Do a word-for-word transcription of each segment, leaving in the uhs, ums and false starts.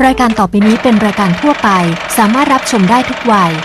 รายการต่อไปนี้เป็นรายการทั่วไปสามารถรับชมได้ทุกวัย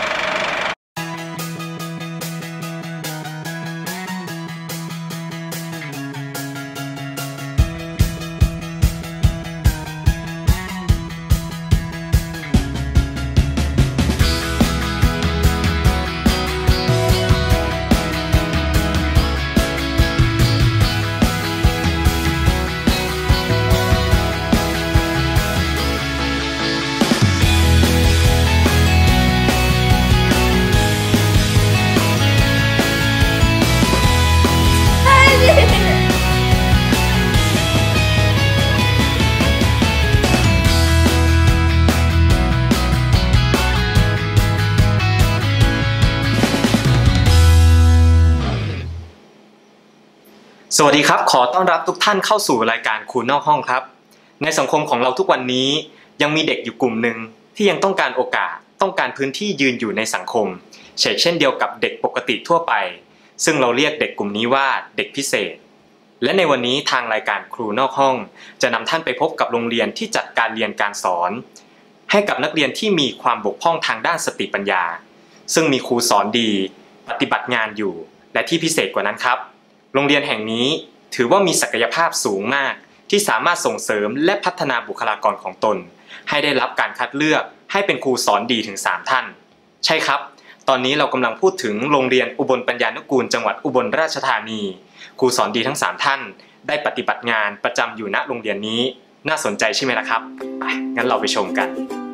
สวัสดีครับขอต้อนรับทุกท่านเข้าสู่รายการครูนอกห้องครับในสังคมของเราทุกวันนี้ยังมีเด็กอยู่กลุ่มหนึ่งที่ยังต้องการโอกาสต้องการพื้นที่ยืนอยู่ในสังคมเช่นเช่นเดียวกับเด็กปกติทั่วไปซึ่งเราเรียกเด็กกลุ่มนี้ว่าเด็กพิเศษและในวันนี้ทางรายการครูนอกห้องจะนำท่านไปพบกับโรงเรียนที่จัดการเรียนการสอนให้กับนักเรียนที่มีความบกพร่องทางด้านสติปัญญาซึ่งมีครูสอนดีปฏิบัติงานอยู่และที่พิเศษกว่านั้นครับโรงเรียนแห่งนี้ถือว่ามีศักยภาพสูงมากที่สามารถส่งเสริมและพัฒนาบุคลากรของตนให้ได้รับการคัดเลือกให้เป็นครูสอนดีถึงสามท่านใช่ครับตอนนี้เรากำลังพูดถึงโรงเรียนอุบลปัญญานุกูลจังหวัดอุบลราชธานีครูสอนดีทั้งสามท่านได้ปฏิบัติงานประจำอยู่ณโรงเรียนนี้น่าสนใจใช่ไหมล่ะครับไปงั้นเราไปชมกัน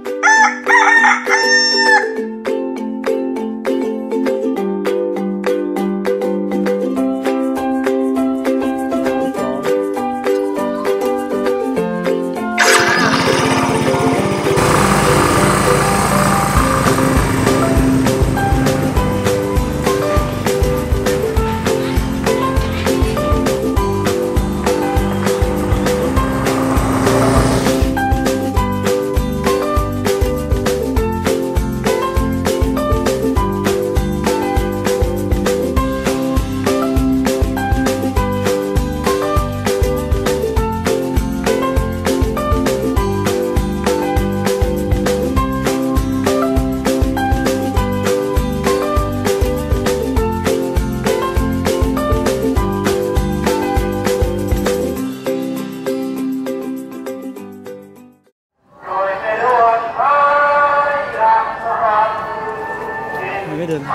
ไม่เดิน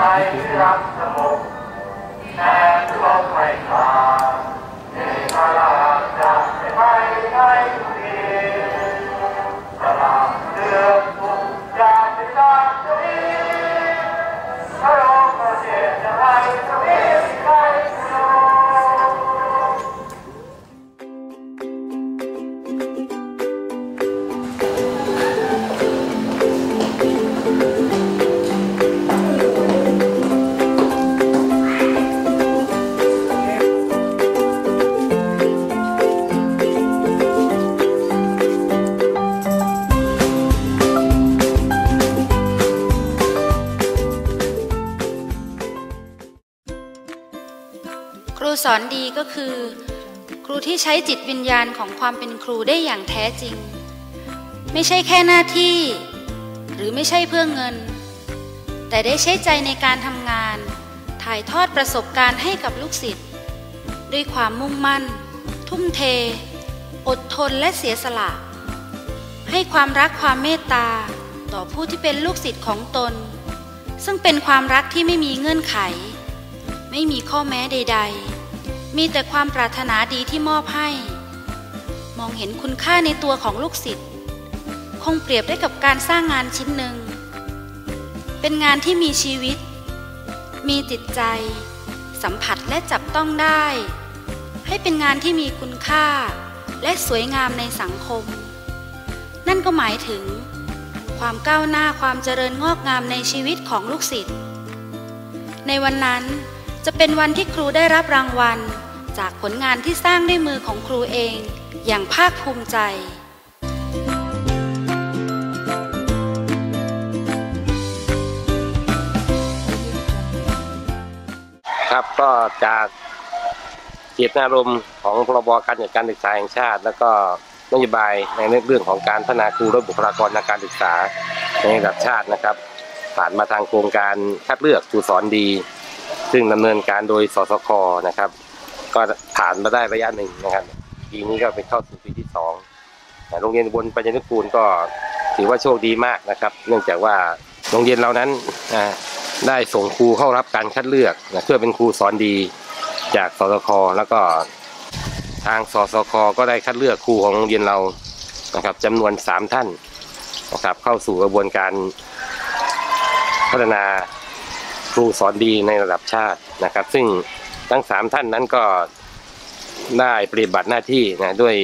ครูสอนดีก็คือครูที่ใช้จิตวิญญาณของความเป็นครูได้อย่างแท้จริงไม่ใช่แค่หน้าที่หรือไม่ใช่เพื่อเงินแต่ได้ใช้ใจในการทำงานถ่ายทอดประสบการณ์ให้กับลูกศิษย์ด้วยความมุ่งมั่นทุ่มเทอดทนและเสียสละให้ความรักความเมตตาต่อผู้ที่เป็นลูกศิษย์ของตนซึ่งเป็นความรักที่ไม่มีเงื่อนไขไม่มีข้อแม้ใดๆมีแต่ความปรารถนาดีที่มอบให้มองเห็นคุณค่าในตัวของลูกศิษย์คงเปรียบได้กับการสร้างงานชิ้นหนึ่งเป็นงานที่มีชีวิตมีจิตใจสัมผัสและจับต้องได้ให้เป็นงานที่มีคุณค่าและสวยงามในสังคมนั่นก็หมายถึงความก้าวหน้าความเจริญงอกงามในชีวิตของลูกศิษย์ในวันนั้นจะเป็นวันที่ครูได้รับรางวัลจากผลงานที่สร้างด้วยมือของครูเองอย่างภาคภูมิใจครับก็จากเจตนารมณ์ของพรบการจัดการศึกษาแห่งชาติแล้วก็นโยบายในเรื่องของการพัฒนาครูและบุคลากรทางการศึกษาในระดับชาตินะครับผ่านมาทางโครงการคัดเลือกครูสอนดีซึ่งดำเนินการโดยสสค.นะครับก็ผ่านมาได้ระยะหนึ่งนะครับปีนี้ก็เป็นเข้าสู่ปีที่สองโรงเรียนอุบลปัญญานุกูลก็ถือว่าโชคดีมากนะครับเนื่องจากว่าโรงเรียนเรานั้นได้ส่งครูเข้ารับการคัดเลือกเพื่อเป็นครูสอนดีจากสสค.แล้วก็ทางสสค.ก็ได้คัดเลือกครูของโรงเรียนเรานะครับจำนวนสามท่านนะครับเข้าสู่กระบวนการพัฒนาครูสอนดีในระดับชาตินะครับซึ่งทั้งสามท่านนั้นก็ได้ปฏิบัติหน้าที่นะด้วย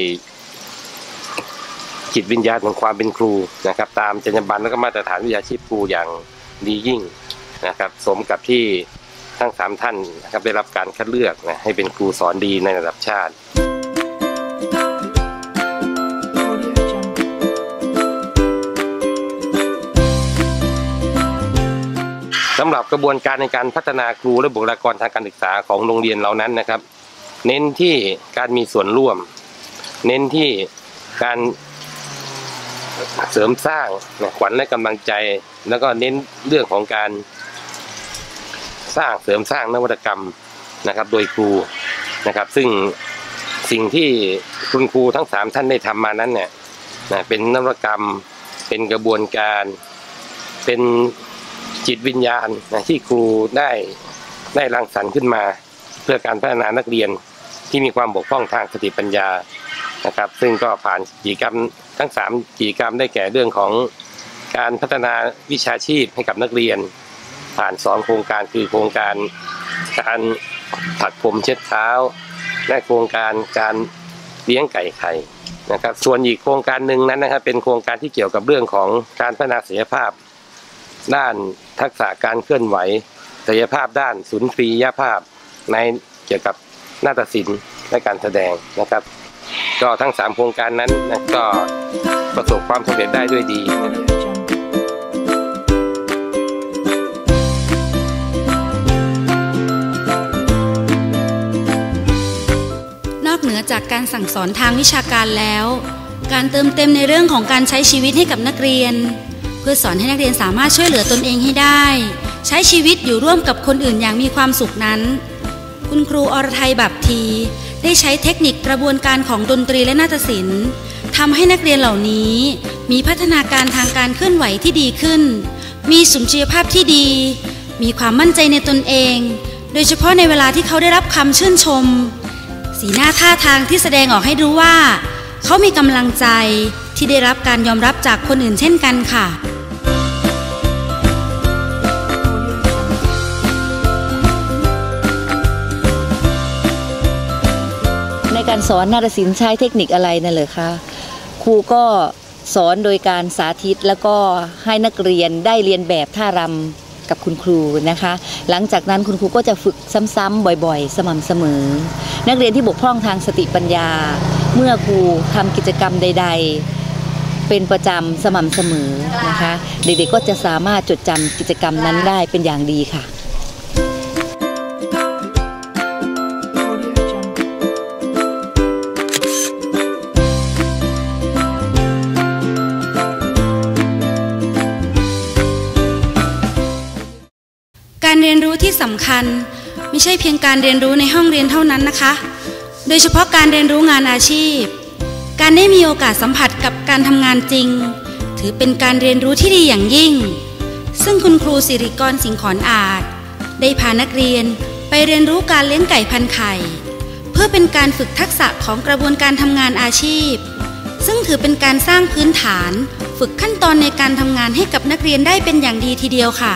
จิตวิญญาณของความเป็นครูนะครับตามจรรยาบรรณและก็มาตรฐานวิชาชีพครูอย่างดียิ่งนะครับสมกับที่ทั้งสามท่านนะครับได้รับการคัดเลือกนะให้เป็นครูสอนดีในระดับชาติสำหรับกระบวนการในการพัฒนาครูและบุคลากรทางการศึกษาของโรงเรียนเหล่านั้นนะครับเน้นที่การมีส่วนร่วมเน้นที่การเสริมสร้างขวัญและกำลังใจแล้วก็เน้นเรื่องของการสร้างเสริมสร้างนวัตกรรมนะครับโดยครูนะครับซึ่งสิ่งที่คุณครูทั้งสามท่านได้ทำมานั้นเนี่ยนะเป็นนวัตกรรมเป็นกระบวนการเป็นจิตวิญญาณนะที่ครูได้ได้รังสรรค์ขึ้นมาเพื่อการพัฒนานักเรียนที่มีความบกพร่องทางสติปัญญานะครับซึ่งก็ผ่านกิจกรรมทั้งสามกิจกรรมได้แก่เรื่องของการพัฒนาวิชาชีพให้กับนักเรียนผ่านสองโครงการคือโครงการการถักผมเช็ดเท้าและโครงการการเลี้ยงไก่ไข่นะครับส่วนอีกโครงการหนึ่งนั้นนะครับเป็นโครงการที่เกี่ยวกับเรื่องของการพัฒนาศักยภาพด้านทักษะการเคลื่อนไหวศักยภาพด้านสุนทรียภาพในเกี่ยวกับนาฏศิลป์และการแสดงนะครับก็ทั้งสามโครงการนั้นนะก็ประสบความสำเร็จได้ด้วยดีนะครับนอกเหนือจากการสั่งสอนทางวิชาการแล้วการเติมเต็มในเรื่องของการใช้ชีวิตให้กับนักเรียนเพื่อสอนให้นักเรียนสามารถช่วยเหลือตนเองให้ได้ใช้ชีวิตอยู่ร่วมกับคนอื่นอย่างมีความสุขนั้นคุณครูอรทัยบับทีได้ใช้เทคนิคกระบวนการของดนตรีและนาฏศิลป์ทำให้นักเรียนเหล่านี้มีพัฒนาการทางการเคลื่อนไหวที่ดีขึ้นมีสุนทรียภาพที่ดีมีความมั่นใจในตนเองโดยเฉพาะในเวลาที่เขาได้รับคำชื่นชมสีหน้าท่าทางที่แสดงออกให้รู้ว่าเขามีกำลังใจที่ได้รับการยอมรับจากคนอื่นเช่นกันค่ะในการสอนนาฏศิลป์ใช้เทคนิคอะไรนั่นเลยคะครูก็สอนโดยการสาธิตแล้วก็ให้นักเรียนได้เรียนแบบท่ารำกับคุณครูนะคะหลังจากนั้นคุณครูก็จะฝึกซ้ำๆบ่อยๆสม่ำเสมอนักเรียนที่บกพร่องทางสติปัญญาเมื่อครูทำกิจกรรมใดๆเป็นประจำสม่ำเสมอนะคะเด็กๆก็จะสามารถจดจำกิจกรรมนั้นได้เป็นอย่างดีค่ะการเรียนรู้ที่สำคัญไม่ใช่เพียงการเรียนรู้ในห้องเรียนเท่านั้นนะคะโดยเฉพาะการเรียนรู้งานอาชีพการได้มีโอกาสสัมผัสกับการทำงานจริงถือเป็นการเรียนรู้ที่ดีอย่างยิ่งซึ่งคุณครูสิริกรสิงห์ขอนอาจได้พานักเรียนไปเรียนรู้การเลี้ยงไก่พันไข่เพื่อเป็นการฝึกทักษะของกระบวนการทำงานอาชีพซึ่งถือเป็นการสร้างพื้นฐานฝึกขั้นตอนในการทำงานให้กับนักเรียนได้เป็นอย่างดีทีเดียวค่ะ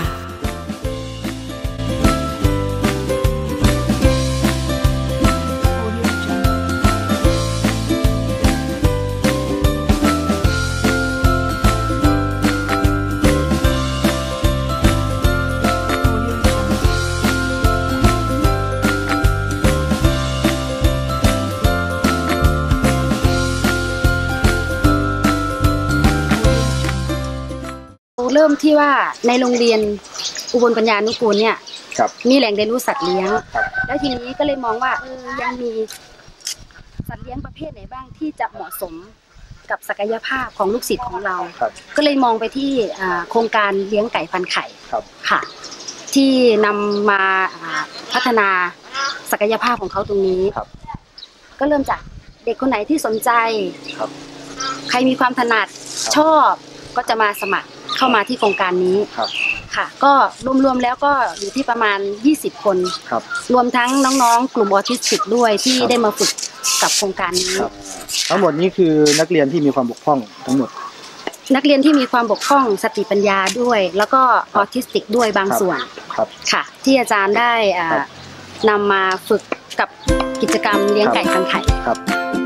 เริ่มที่ว่าในโรงเรียนอุบลปัญญานุกูลเนี่ยมีแหล่งเรียนรู้สัตว์เลี้ยงแล้วทีนี้ก็เลยมองว่าเออยังมีสัตว์เลี้ยงประเภทไหนบ้างที่จะเหมาะสมกับศักยภาพของลูกศิษย์ของเราก็เลยมองไปที่โครงการเลี้ยงไก่พันไข่ค่ะที่นำมาพัฒนาศักยภาพของเขาตรงนี้ก็เริ่มจากเด็กคนไหนที่สนใจใครมีความถนัดชอบก็จะมาสมัครเข้ามาที่โครงการนี้ค่ะก็รวมๆแล้วก็อยู่ที่ประมาณยี่สิบคนรวมทั้งน้องๆกลุ่มออทิสติกด้วยที่ได้มาฝึกกับโครงการนี้ทั้งหมดนี้คือนักเรียนที่มีความบกพร่องทั้งหมดนักเรียนที่มีความบกพร่องสติปัญญาด้วยแล้วก็ออทิสติกด้วยบางส่วนค่ะที่อาจารย์ได้นำมาฝึกกับกิจกรรมเลี้ยงไก่พันไข่ครับ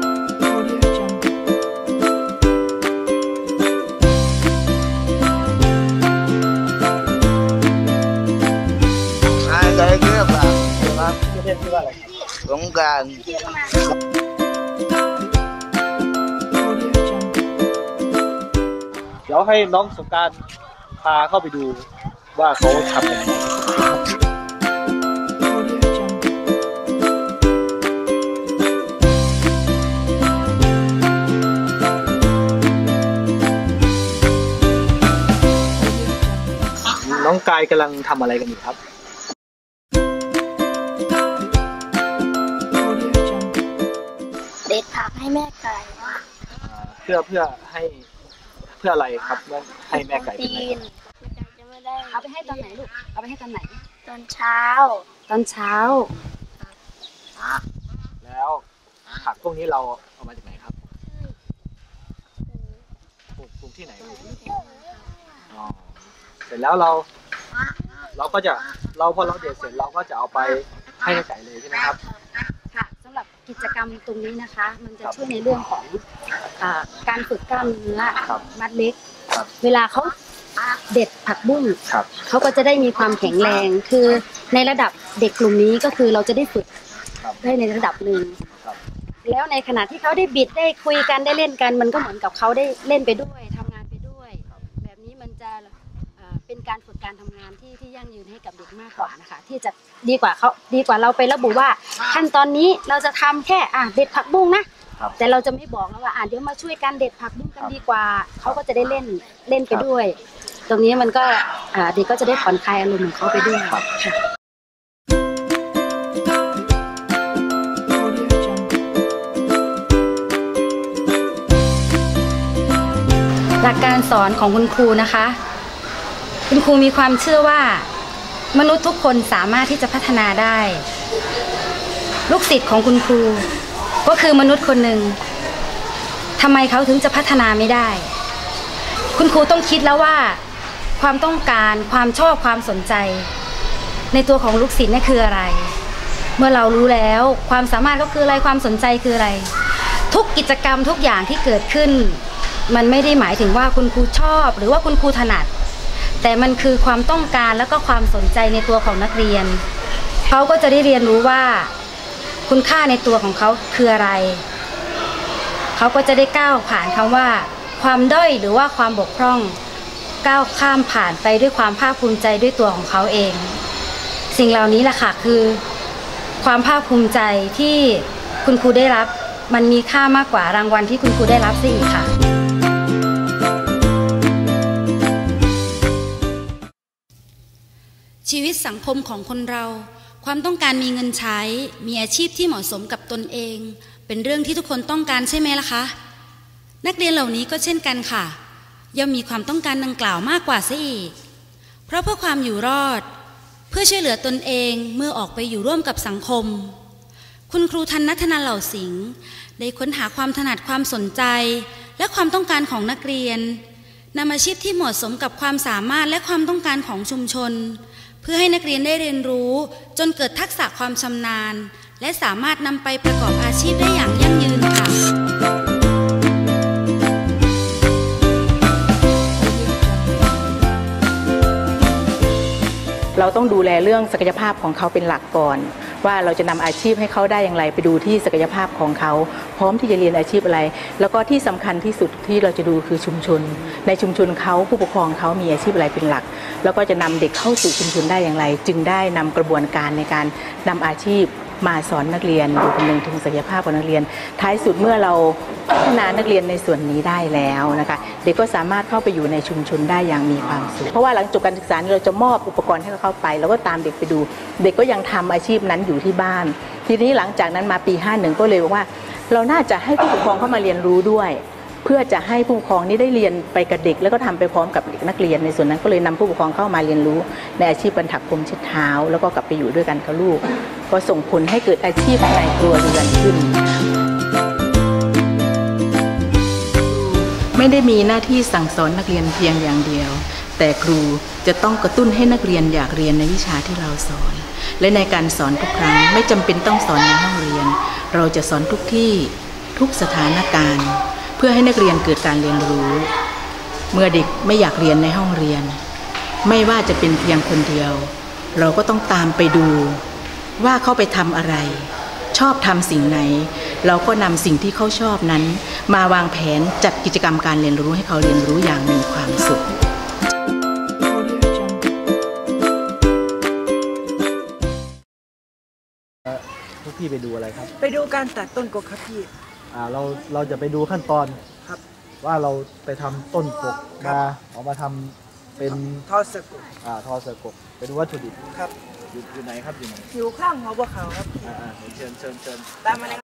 ใจเกือบอ่ะครับเรียกว่าอะไรสงกรานต์เดี๋ยวให้น้องสงกรานต์พาเข้าไปดูว่าเขาทำยังไงน้องกายกำลังทำอะไรกันอยู่ครับเด็ดผักให้แม่ไก่เพื่อเพื่อให้เพื่ออะไรครับเมื่อให้แม่ไก่ตีนจะไม่ได้เอาไปให้ตอนไหนลูกเอาไปให้ตอนไหนตอนเช้าตอนเช้าแล้วผักพวกนี้เราเอามาจากไหนครับปลูกปลูกที่ไหนอ๋อเสร็จแล้วเราเราก็จะเราพอเราเด็ดเสร็จเราก็จะเอาไปให้แม่ไก่เลยใช่ไหมครับค่ะสำหรับกิจกรรมตรงนี้นะคะมันจะช่วยในเรื่องของการฝึกกล้ามเนื้อมัดเล็กเวลาเขาเด็ดผักบุ้งเขาก็จะได้มีความแข็งแรงคือในระดับเด็กกลุ่มนี้ก็คือเราจะได้ฝึกได้ในระดับหนึ่งแล้วในขณะที่เขาได้บิดได้คุยกันได้เล่นกันมันก็เหมือนกับเขาได้เล่นไปด้วยทำงานไปด้วยแบบนี้มันจะเป็นการฝึกการทำงานที่ที่ยั่งยืนให้กับเด็กมากกว่านะคะที่จะดีกว่าเขาดีกว่าเราไประบุว่าขั้นตอนนี้เราจะทำแค่อ่ะเด็ดผักบุ้งนะแต่เราจะไม่บอกแล้วว่าอ่ะเดี๋ยวมาช่วยกันเด็ดผักบุ้งกันดีกว่าเขาก็จะได้เล่นเล่นไปด้วยตรงนี้มันก็เด็กก็จะได้ผ่อนคลายอารมณ์ของเขาไปด้วยค่ะหลักการสอนของคุณครูนะคะคุณครูมีความเชื่อว่ามนุษย์ทุกคนสามารถที่จะพัฒนาได้ลูกศิษย์ของคุณครูก็คือมนุษย์คนหนึ่งทำไมเขาถึงจะพัฒนาไม่ได้คุณครูต้องคิดแล้วว่าความต้องการความชอบความสนใจในตัวของลูกศิษย์นี่คืออะไรเมื่อเรารู้แล้วความสามารถก็คืออะไรความสนใจคืออะไรทุกกิจกรรมทุกอย่างที่เกิดขึ้นมันไม่ได้หมายถึงว่าคุณครูชอบหรือว่าคุณครูถนัดแต่มันคือความต้องการและก็ความสนใจในตัวของนักเรียนเขาก็จะได้เรียนรู้ว่าคุณค่าในตัวของเขาคืออะไรเขาก็จะได้ก้าวผ่านคำว่าความด้อยหรือว่าความบกพร่องก้าวข้ามผ่านไปด้วยความภาคภูมิใจด้วยตัวของเขาเองสิ่งเหล่านี้แหละค่ะคือความภาคภูมิใจที่คุณครูได้รับมันมีค่ามากกว่ารางวัลที่คุณครูได้รับซะอีกค่ะชีวิตสังคมของคนเราความต้องการมีเงินใช้มีอาชีพที่เหมาะสมกับตนเองเป็นเรื่องที่ทุกคนต้องการใช่ไหมล่ะคะนักเรียนเหล่านี้ก็เช่นกันค่ะย่อมมีความต้องการดังกล่าวมากกว่าซะอีกเพราะเพื่อความอยู่รอดเพื่อช่วยเหลือตนเองเมื่อออกไปอยู่ร่วมกับสังคมคุณครูทันณัฐนาเหล่าสิงห์ได้ค้นหาความถนัดความสนใจและความต้องการของนักเรียนนำอาชีพที่เหมาะสมกับความสามารถและความต้องการของชุมชนเพื่อให้นักเรียนได้เรียนรู้จนเกิดทักษะความชำนาญและสามารถนำไปประกอบอาชีพได้อย่างยั่งยืนค่ะเราต้องดูแลเรื่องศักยภาพของเขาเป็นหลักก่อนว่าเราจะนำอาชีพให้เขาได้อย่างไรไปดูที่ศักยภาพของเขาพร้อมที่จะเรียนอาชีพอะไรแล้วก็ที่สำคัญที่สุดที่เราจะดูคือชุมชนในชุมชนเขาผู้ปกครองเขามีอาชีพอะไรเป็นหลักแล้วก็จะนำเด็กเข้าสู่ชุมชนได้อย่างไรจึงได้นำกระบวนการในการนำอาชีพมาสอนนักเรียนโดยคำนึงถึงศักยภาพของนักเรียนท้ายสุดเมื่อเราพัฒนานักเรียนในส่วนนี้ได้แล้วนะคะเด็กก็สามารถเข้าไปอยู่ในชุมชนได้อย่างมีความสุขเพราะว่าหลังจบการศึกษาเราจะมอบอุปกรณ์ให้เขาเข้าไปแล้วก็ตามเด็กไปดูเด็กก็ยังทำอาชีพนั้นอยู่ที่บ้านทีนี้หลังจากนั้นมาปีห้าสิบเอ็ดก็เลยบอกว่าเราน่าจะให้ผู้ปกครองเข้ามาเรียนรู้ด้วยเพื่อจะให้ผู้ปกครองนี้ได้เรียนไปกับเด็กแล้วก็ทำไปพร้อมกับเด็กนักเรียนในส่วนนั้นก็เลยนำผู้ปกครองเข้ามาเรียนรู้ในอาชีพบรรถักพรมเช็ดเท้าแล้วก็กลับไปอยู่ด้วยกันกับลูกก็ส่งผลให้เกิดอาชีพในครัวเรือนขึ้นไม่ได้มีหน้าที่สั่งสอนนักเรียนเพียงอย่างเดียวแต่ครูจะต้องกระตุ้นให้นักเรียนอยากเรียนในวิชาที่เราสอนและในการสอนทุกครั้งไม่จำเป็นต้องสอนในห้องเรียนเราจะสอนทุกที่ทุกสถานการณ์เพื่อให้นักเรียนเกิดการเรียนรู้เมื่อเด็กไม่อยากเรียนในห้องเรียนไม่ว่าจะเป็นเพียงคนเดียวเราก็ต้องตามไปดูว่าเขาไปทำอะไรชอบทำสิ่งไหนเราก็นำสิ่งที่เขาชอบนั้นมาวางแผนจัดกิจกรรมการเรียนรู้ให้เขาเรียนรู้อย่างมีความสุขพวกพี่ไปดูอะไรครับไปดูการตัดต้นกกครับพี่อ่าเราเราจะไปดูขั้นตอนครับว่าเราไปทำต้นกกมาออกมาทำเป็นทอเสือกกอ่าทอเสือกกไปดูวัตถุดิบครับอยู่อยู่ไหนครับอยู่ไหนอยู่ข้างหัวบัวขาวครับอ่าเชิญเชิญเชิญตามมาเลย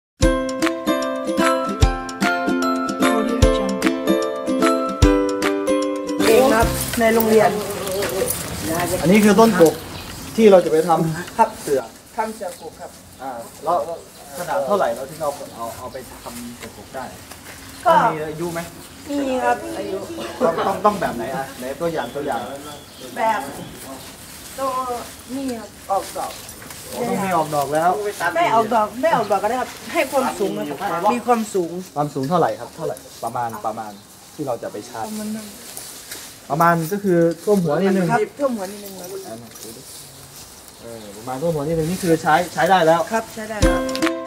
เองครับในโรงเรียนอันนี้คือต้นกกที่เราจะไปทำครับเสือทำเสือกกครับอ่าแล้วขนาดเท่าไหร่เราที่เราเอาเอาไปทำเสือกกได้ก็มีอายุไหมมีครับอายุต้องต้องต้องแบบไหนอ่ะไหนตัวอย่างตัวอย่างแบบตัวนี่ครับออกดอกต้องมีออกดอกแล้วไม่ออกดอกไม่ออกดอกก็ได้ครับให้ความสูงมีความสูงความสูงเท่าไหร่ครับเท่าไหร่ประมาณประมาณที่เราจะไปชาร์จประมาณก็คือท่วมหัวนิดนึงครับท่วมหัวนิดนึงครับเออประมาณท่วมหัวนิดนึงนี่คือใช้ใช้ได้แล้วครับใช้ได้ครับ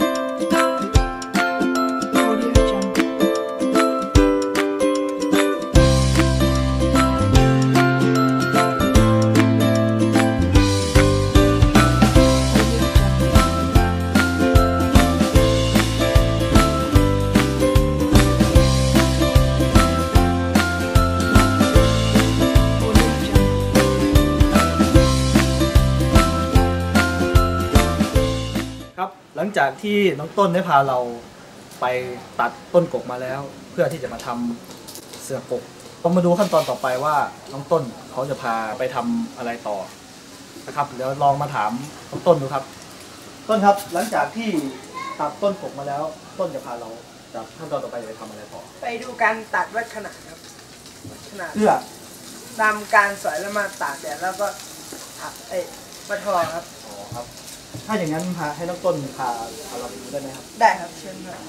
หลังจากที่น้องต้นได้พาเราไปตัดต้นกกมาแล้วเพื่อที่จะมาทำเสือกกต้องมาดูขั้นตอนต่อไปว่าน้องต้นเขาจะพาไปทำอะไรต่อนะครับเดี๋ยวลองมาถามน้องต้นดูครับต้นครับหลังจากที่ตัดต้นกกมาแล้วต้นจะพาเราจากขั้นตอนต่อไปจะทำอะไรต่อไปดูการตัดวัดขนาดครับขนาดเพื่อตามการสอยแล้วมาตากแดดแล้วก็ถักไอ้มาทอครับอ๋อครับถ้าอย่างนั้นพาให้น้องต้นพาพาเราไปดูได้ไหมครับได้ครับเชิญครับ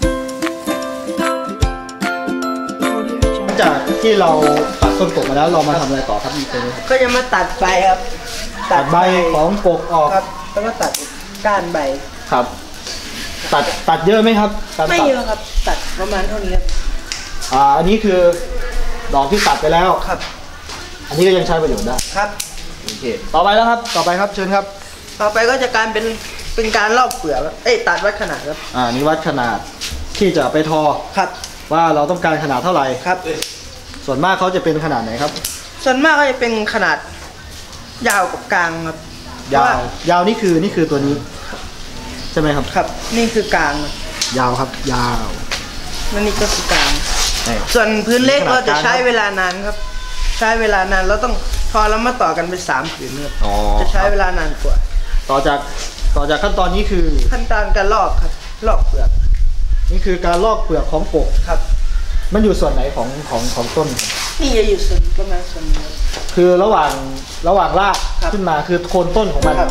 หลังจากที่เราตัดต้นกกมาแล้วเรามาทำอะไรต่อครับอีกทีก็จะมาตัดใบครับตัดใบของกกออกครับแล้วก็ตัดก้านใบครับตัดตัดเยอะไหมครับไม่เยอะครับตัดประมาณเท่านี้อ่าอันนี้คือดอกที่ตัดไปแล้วครับอันนี้ก็ยังใช้ประโยชน์ได้ครับโอเคต่อไปแล้วครับต่อไปครับเชิญครับต่อไปก็จะการเป็นเป็นการลอกเปลือกเอ้ยตัดวัดขนาดครับอ่านี่วัดขนาดที่จะไปทอครับว่าเราต้องการขนาดเท่าไหร่ครับส่วนมากเขาจะเป็นขนาดไหนครับส่วนมากก็จะเป็นขนาดยาวกับกลางครับยาวยาวนี่คือนี่คือตัวนี้ใช่ไหมครับครับนี่คือกลางยาวครับยาวแล้วนี่ก็คือกลางส่วนพื้นเล็กเราจะใช้เวลานานครับใช้เวลานานเราต้องพอแล้วมาต่อกันเป็นสามผืนครับจะใช้เวลานานกว่าต่อจากต่อจากขั้นตอนนี้คือขั้นตอนการลอกครับลอกเปลือกนี่คือการลอกเปลือกของกกครับมันอยู่ส่วนไหนของของของต้นนี่จะอยู่ส่วนประมาณส่วนนี้คือระหว่างระหว่างรากขึ้นมาคือโคนต้นของมัน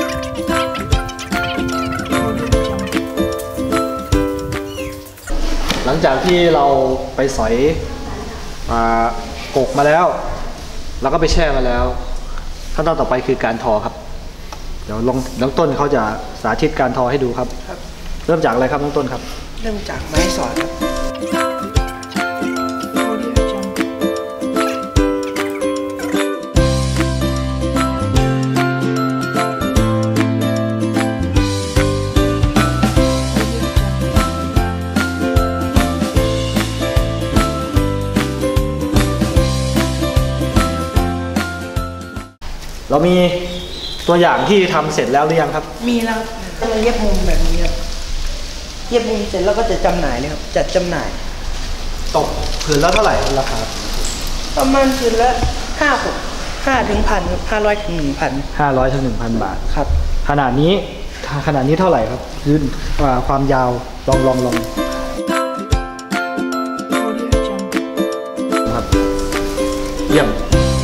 หลังจากที่เราไปสอยกกมาแล้วแล้วก็ไปแช่มาแล้วขั้นตอนต่อไปคือการทอครับเดี๋ยวลงน้องต้นเขาจะสาธิตการทอให้ดูครับเริ่มจากอะไรครับน้องต้นครับเริ่มจากไม้สอยครับเรามีตัวอย่างที่ทำเสร็จแล้วหรือยังครับมีแล้วเราเย็บมุมแบบนี้ครับเย็บมุมเสร็จแล้วก็จะจำหน่ายเลยครับจัดจำหน่ายตกผืนละเท่าไหร่ราคาประมาณผืนละห้าหกห้าถึงพันห้าร้อยถึงหนึ่งพันห้าร้อยถึงหนึ่งพันบาทครับขนาดนี้ขนาดนี้เท่าไหร่ครับยืนความยาวลองลองลองครับเยี่ยม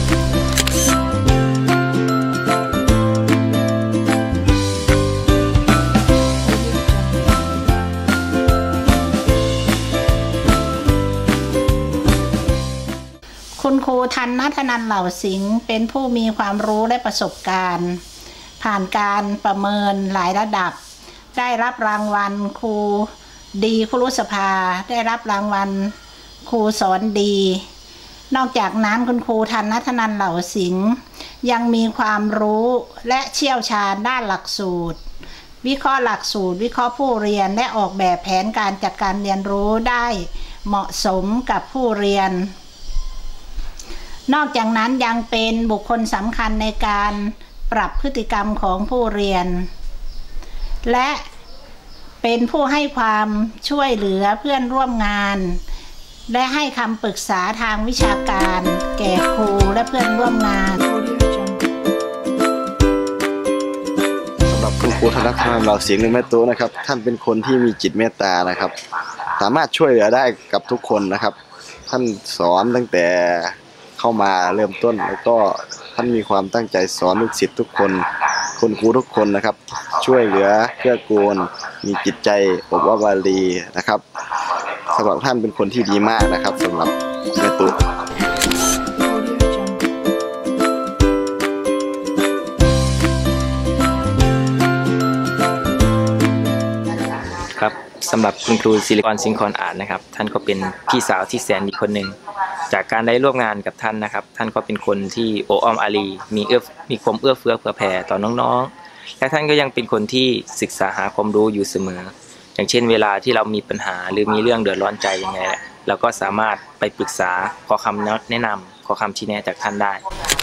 คุณครูทันณัฐนันท์เหล่าสิงห์เป็นผู้มีความรู้และประสบการณ์ผ่านการประเมินหลายระดับได้รับรางวัลครูดีครุสภาได้รับรางวัลครูสอนดีนอกจากนั้นคุณครูทันณัฐนันท์เหล่าสิงห์ยังมีความรู้และเชี่ยวชาญด้านหลักสูตรวิเคราะห์หลักสูตรวิเคราะห์ผู้เรียนและออกแบบแผนการจัดการเรียนรู้ได้เหมาะสมกับผู้เรียนนอกจากนั้นยังเป็นบุคคลสำคัญในการปรับพฤติกรรมของผู้เรียนและเป็นผู้ให้ความช่วยเหลือเพื่อนร่วมงานและให้คำปรึกษาทางวิชาการแก่ครูและเพื่อนร่วมงานสำหรับคุณครูทันณัฐนันท์เหล่าสิงห์หรือแม่ตู้นะครับท่านเป็นคนที่มีจิตเมตตานะครับสามารถช่วยเหลือได้กับทุกคนนะครับท่านสอนตั้งแต่เข้ามาเริ่มต้นแล้วก็ท่านมีความตั้งใจสอนลูกศิษย์ทุกคนคุณครูทุกคนนะครับช่วยเหลือเกื้อกูลมีจิตใจอบอ้อมอารีนะครับสำหรับท่านเป็นคนที่ดีมากนะครับสำหรับแม่ตุ๊ครับสำหรับคุณครูศิริกรสิงห์คอนอาจนะครับท่านก็เป็นพี่สาวที่แสนดีคนหนึ่งจากการได้ร่วมงานกับท่านนะครับท่านก็เป็นคนที่โอ้อมอารีมีเอื้อมีความเอื้อเฟื้อเผื่อแผ่ต่อน้องๆและท่านก็ยังเป็นคนที่ศึกษาหาความรู้อยู่เสมออย่างเช่นเวลาที่เรามีปัญหาหรือมีเรื่องเดือดร้อนใจยังไงเราก็สามารถไปปรึกษาขอคำแนะนำขอคำชี้แนะจากท่านได้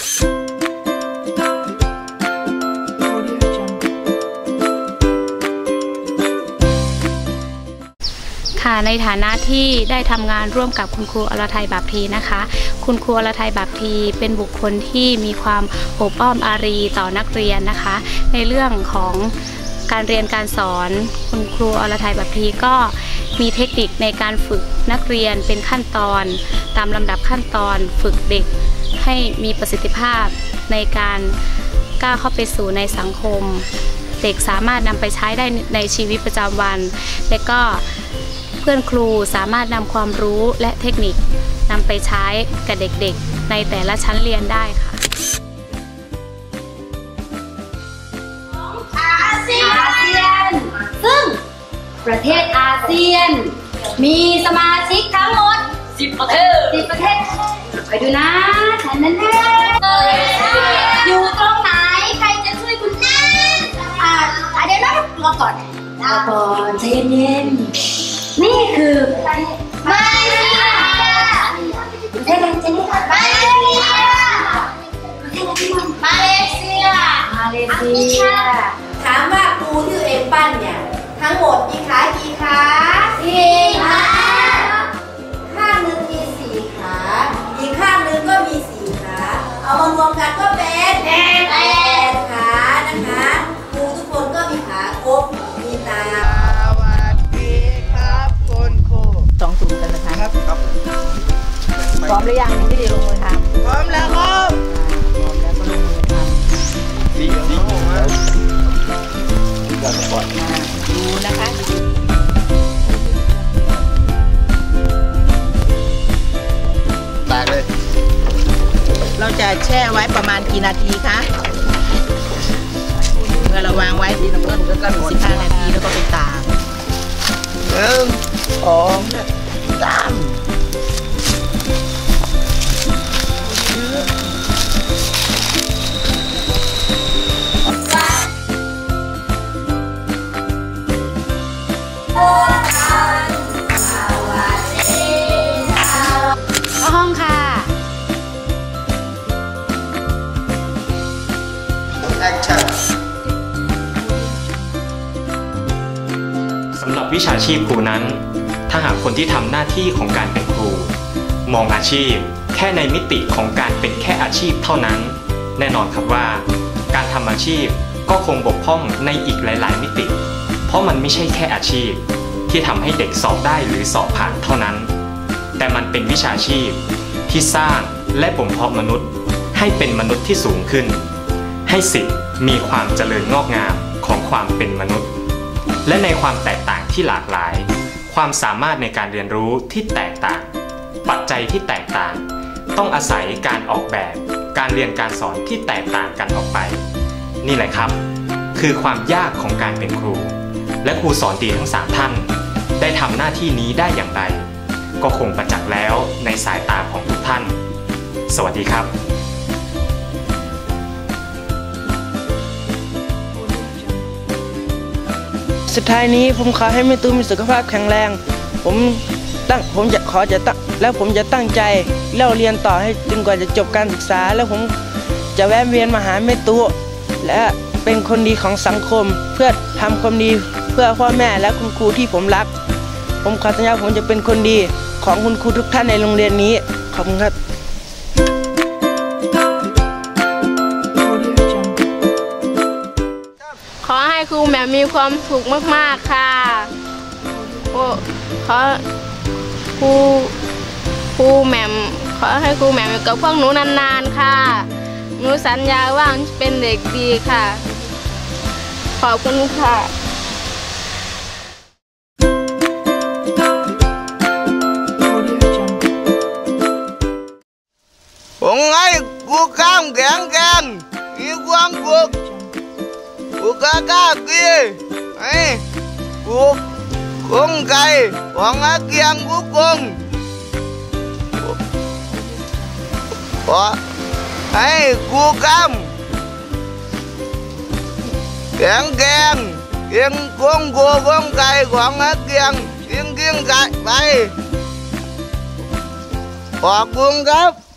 ค่ะในฐานะที่ได้ทำงานร่วมกับคุณครูอรทัยบาปทีนะคะคุณครูอรทัยบาปทีเป็นบุคคลที่มีความอบอ้อมอารีต่อนักเรียนนะคะในเรื่องของการเรียนการสอนคุณครูอรทัยบาปทีก็มีเทคนิคในการฝึกนักเรียนเป็นขั้นตอนตามลำดับขั้นตอนฝึกเด็กให้มีประสิทธิภาพในการก้าวเข้าไปสู่ในสังคมเด็กสามารถนำไปใช้ได้ในชีวิตประจำวันและก็เพื่อนครูสามารถนำความรู้และเทคนิคนำไปใช้กับเด็กๆในแต่ละชั้นเรียนได้ค่ะอาเซียนซึ่งประเทศอาเซียนมีสมาชิกทั้งหมดสิบประเทศสิบประเทศไปดูนะฉันนั้นอยู่ตรงไหนใครจะช่วยคุณนะอ่าเดี๋ยวนะรอก่อนรอก่อนใจเย็นนี่คือมาเลเซียประเทศอะไรจะนี่มาเลเซียมาเลเซียมาเลเซียถามว่าครูที่ตัวเองปั้นเนี่ยทั้งหมดมีขากี่ขาสี่ขาข้างหนึ่งมีสี่ขาอีกข้างหนึ่งก็มีสี่ขาเอามารวมกันก็เป็นแปดขานะคะครูทุกคนก็มีขาครบมีตาสองศูนย์กันนะคะครับครับพร้อมหรือยังที่จะลงมือทำพร้อมแล้วครับพร้อมแล้วก็ลงมือทำดีดีมากก่อนก่อนดูนะคะแตกเลยเราจะแช่ไว้ประมาณกี่นาทีคะเมื่อเราวางไว้ที่น้ำมันก็กันสิบห้านาทีแล้วก็ไปตากหนึ่งสองสามห้องค่ะชาชีพครูนั้นถ้าหากคนที่ทำหน้าที่ของการเป็นครูมองอาชีพแค่ในมิติของการเป็นแค่อาชีพเท่านั้นแน่นอนครับว่าการทำอาชีพก็คงบกพร่องในอีกหลายๆมิติเพราะมันไม่ใช่แค่อาชีพที่ทำให้เด็กสอบได้หรือสอบผ่านเท่านั้นแต่มันเป็นวิชาชีพที่สร้างและบ่มเพาะมนุษย์ให้เป็นมนุษย์ที่สูงขึ้นให้สิทธิ์มีความเจริญงอกงามของความเป็นมนุษย์และในความแตกต่างที่หลากหลายความสามารถในการเรียนรู้ที่แตกต่างปัจจัยที่แตกต่างต้องอาศัยการออกแบบการเรียนการสอนที่แตกต่างกันออกไปนี่แหละครับคือความยากของการเป็นครูและครูสอนดีทั้งสามท่านได้ทำหน้าที่นี้ได้อย่างไรก็คงประจักษ์แล้วในสายตาของทุกท่านสวัสดีครับสุดท้ายนี้ผมขอให้แม่ตู้มีสุขภาพแข็งแรงผมตั้งผมจะขอจะตั้งแล้วผมจะตั้งใจเล่าเรียนต่อให้จนกว่าจะจบการศึกษาแล้วผมจะแวะเวียนมาหาแม่ตู้และเป็นคนดีของสังคมเพื่อทำความดีเพื่อพ่อแม่และคุณครูที่ผมรักผมขอสัญญาผมจะเป็นคนดีของคุณครูทุกท่านในโรงเรียนนี้ขอบคุณครับขอให้ครูแหม่มมีความสุขมากๆค่ะขอครูครูแหม่มขอให้ครูแหม่มอยู่กับพวกหนูนานๆค่ะหนูสัญญาว่าเป็นเด็กดีค่ะขอบคุณค่ะผมให้กูข้ามแข็งแกร่งมีความสุขกูกล้ากล้ากีไอ้กูคงใจหวังอาเกียงกูคงขอให้กูข้ามแข็งแกร่งเกียงคงกูคงใจหวังอาเกียงเกียงเกียงใจไปขอบคุณครับ